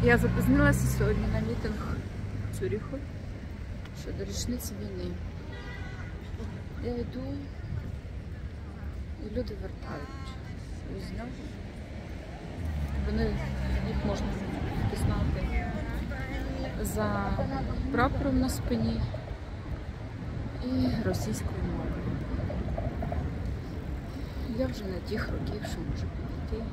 Я запізнилася сьогодні на мітинг в Цюріху щодо річниці війни. Я йду, і люди вертають з нього. Їх можна впізнати за прапором на спині і російською мовою. Я вже на тих років, що можу підійти,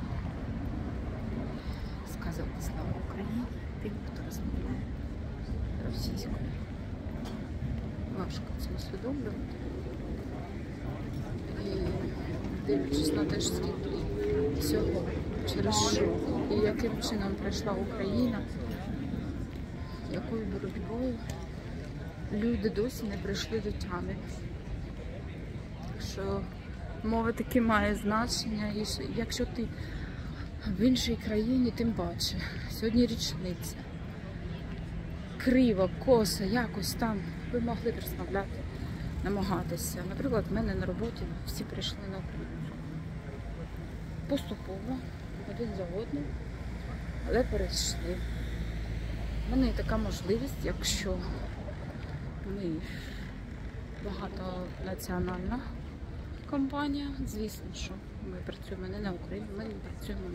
сказати слава Україні тим, хто розмовляє російською. Важко це усвідомлювати. І дивлячись на те, скільки всього через що і яким чином пройшла Україна, якою боротьбою люди досі не прийшли до тями. Так що мова таки має значення, і якщо ти в іншій країні, тим паче. Сьогодні річниця. Криво, косо, якось там ви могли б розмовляти, намагатися. Наприклад, в мене на роботі всі прийшли на Україну. Поступово, один за одним, але перейшли. У мене є така можливість, якщо ми багатонаціональна компанія, звісно, що ми працюємо не на Україні, ми працюємо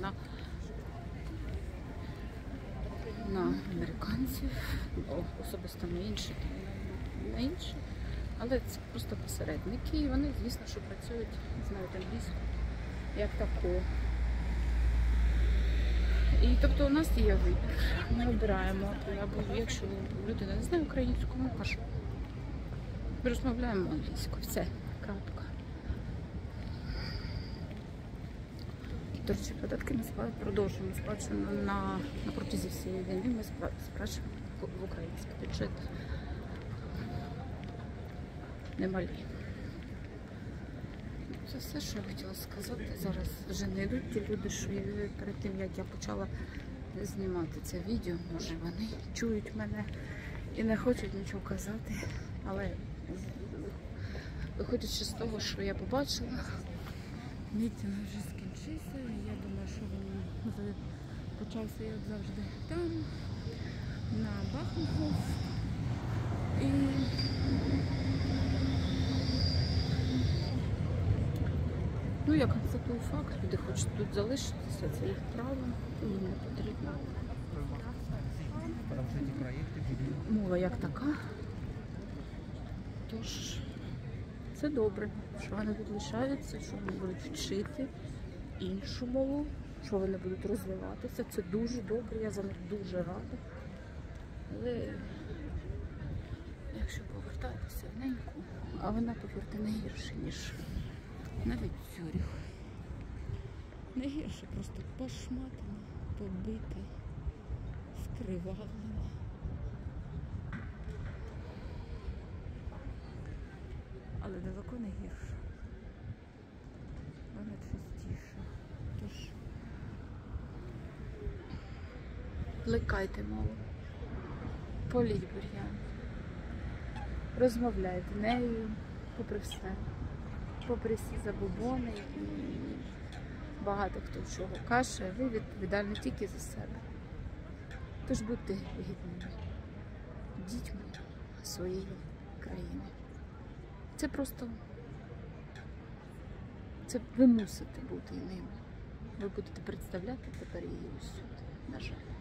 на американців, особисто на інші, але це просто посередники, і вони, звісно, що працюють, знають англійську, як таку. І тобто у нас є вибір, ми обираємо, або якщо людина не знає українську, ми кажемо, ми розмовляємо англійською, все, крапка. До речі, податки ми продовжуємо сплачувати на протязі всієї війни, ми сплачуємо в український бюджет. Немалі. Це все, що я хотіла сказати. Зараз вже не йдуть ті люди, що перед тим, як я почала знімати це відео, може вони чують мене і не хочуть нічого казати, але виходячи з того, що я побачила, мітинг вже скінчився, і я думаю, що він почався, як завжди, там, на Бахмуту. І ну, я констатую факт, люди хочуть тут залишитися, це їх право, їм не потрібно. Мова як така. Тож, це добре, що вони тут лишаються, що вони будуть вчити іншу мову, що вони будуть розвиватися. Це дуже добре, я за них дуже рада. Але якщо повертатися в неньку, а вона, повірте, не гірше, ніж навіть Цюріх. Не гірше, просто пошматана, побита, скривавлена. Але далеко не гірше. Вона частіше. Тож плекайте мову, політь бур'ян, розмовляйте нею попри все. Попри всі забобони і багато хто чого каже, ви відповідальні тільки за себе. Тож будьте гідними дітьми своєї країни. Це просто, це ви мусите бути ними. Ви будете представляти тепер її усюди, на жаль.